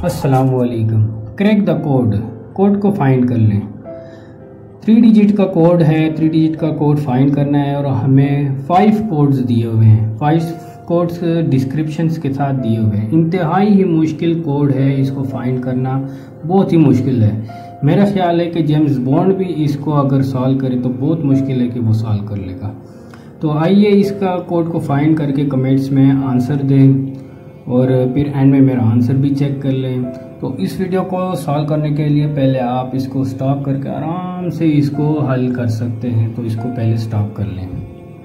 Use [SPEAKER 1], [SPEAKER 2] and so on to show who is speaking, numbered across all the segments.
[SPEAKER 1] अस्सलामुअलैकुम। Crack the code को find कर लें। 3 डिजिट का कोड है, 3 डिजिट का कोड फाइंड करना है और हमें 5 कोड्स दिए हुए हैं। 5 कोड्स डिस्क्रिप्शंस के साथ दिए हुए हैं। इंतहाई ही मुश्किल कोड है, इसको फाइंड करना बहुत ही मुश्किल है। मेरा ख्याल है कि जेम्स बॉन्ड भी इसको अगर सॉल्व करे तो बहुत मुश्किल है कि वो सॉल्व कर लेगा। तो आइए इसका कोड को फाइंड करके कमेंट्स में आंसर दें और फिर एंड में मेरा आंसर भी चेक कर लें। तो इस वीडियो को सॉल्व करने के लिए पहले आप इसको स्टॉप करके आराम से इसको हल कर सकते हैं। तो इसको पहले स्टॉप कर लें।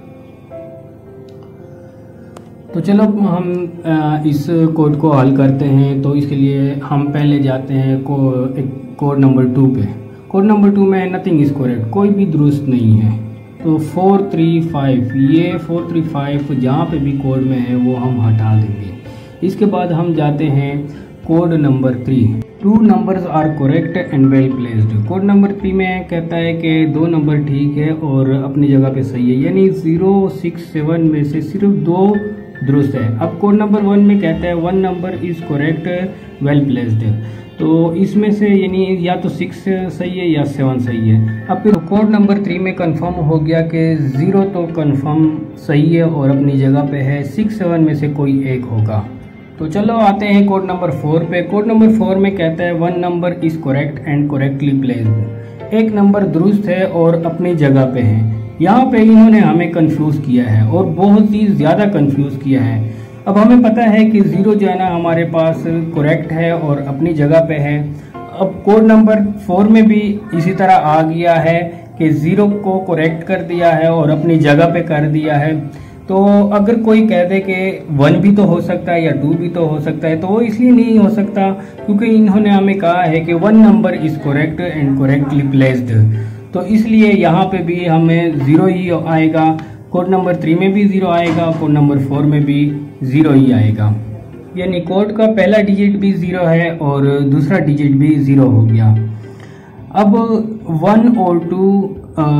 [SPEAKER 1] तो चलो हम इस कोड को हल करते हैं। तो इसके लिए हम पहले जाते हैं कोड नंबर 2 पे। कोड नंबर 2 में नथिंग इज करेक्ट, कोई भी दुरुस्त नहीं है। तो 435 ये 435 जहाँ पे भी कोड में है वो हम हटा देंगे। इसके बाद हम जाते हैं code number 3। 2 numbers are correct and well placed. Code number 3 में कहता है कि 2 नंबर ठीक है और अपनी जगह पे सही है, यानी 0, 6, 7 में से सिर्फ 2 दुरुस्त है। अब कोड नंबर 1 में कहता है 1 number is correct well placed. तो इसमें से यानी या तो 6 सही है या 7 सही है। अब फिर कोड नंबर 3 में कंफर्म हो गया कि 0 तो कंफर्म सही है और अपनी जगह पे है, 6, 7 में से कोई एक होगा। तो चलो आते हैं कोड नंबर 4 पे। कोड नंबर 4 में कहता है 1 number is correct and correctly placed. एक नंबर दुरुस्त है और अपनी जगह पे है। यहाँ पे इन्होंने हमें कंफ्यूज किया है और बहुत ही ज़्यादा कंफ्यूज किया है। अब हमें पता है कि 0 जो है ना हमारे पास करेक्ट है और अपनी जगह पे है। अब कोड नंबर 4 में भी इसी तरह आ गया है कि 0 को करेक्ट कर दिया है और अपनी जगह पे कर दिया है। तो अगर कोई कह दे कि 1 भी तो हो सकता है या 2 भी तो हो सकता है, तो वो इसलिए नहीं हो सकता क्योंकि इन्होंने हमें कहा है कि 1 number is correct and correctly placed. तो इसलिए यहाँ पे भी हमें 0 ही आएगा। कोड नंबर 3 में भी 0 आएगा, कोड नंबर 4 में भी 0 ही आएगा। यानी कोड का पहला डिजिट भी 0 है और दूसरा डिजिट भी 0 हो गया। अब 1 और 2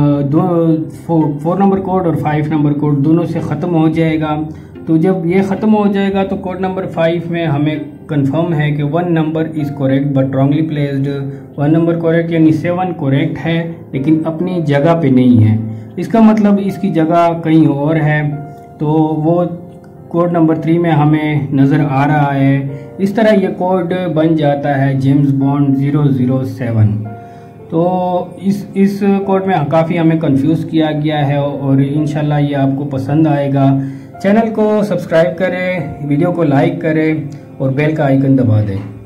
[SPEAKER 1] 4 नंबर कोड और 5 नंबर कोड दोनों से ख़त्म हो जाएगा। तो जब ये ख़त्म हो जाएगा तो कोड नंबर 5 में हमें कंफर्म है कि 1 number is correct but wrongly placed. 1 number correct यानी 7 करेक्ट है लेकिन अपनी जगह पे नहीं है। इसका मतलब इसकी जगह कहीं और है। तो वो कोड नंबर 3 में हमें नज़र आ रहा है। इस तरह ये कोड बन जाता है जेम्स बॉन्ड 007। तो इस कोड में काफ़ी हमें कंफ्यूज किया गया है और इंशाल्लाह ये आपको पसंद आएगा। चैनल को सब्सक्राइब करें, वीडियो को लाइक करें और बेल का आइकन दबा दें।